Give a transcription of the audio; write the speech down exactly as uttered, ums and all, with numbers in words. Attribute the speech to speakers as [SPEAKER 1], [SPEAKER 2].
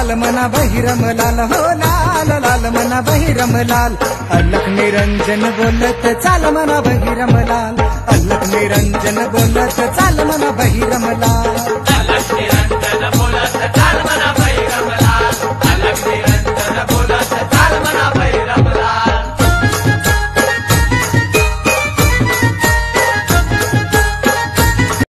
[SPEAKER 1] लाल मना बहिरम लाल हो लाल लाल मना बहिरम लाल अलख निरंजन बोलत चाल मना बहिरम लाल अलख निरंजन बोलत चाल मना बहिरम लाल।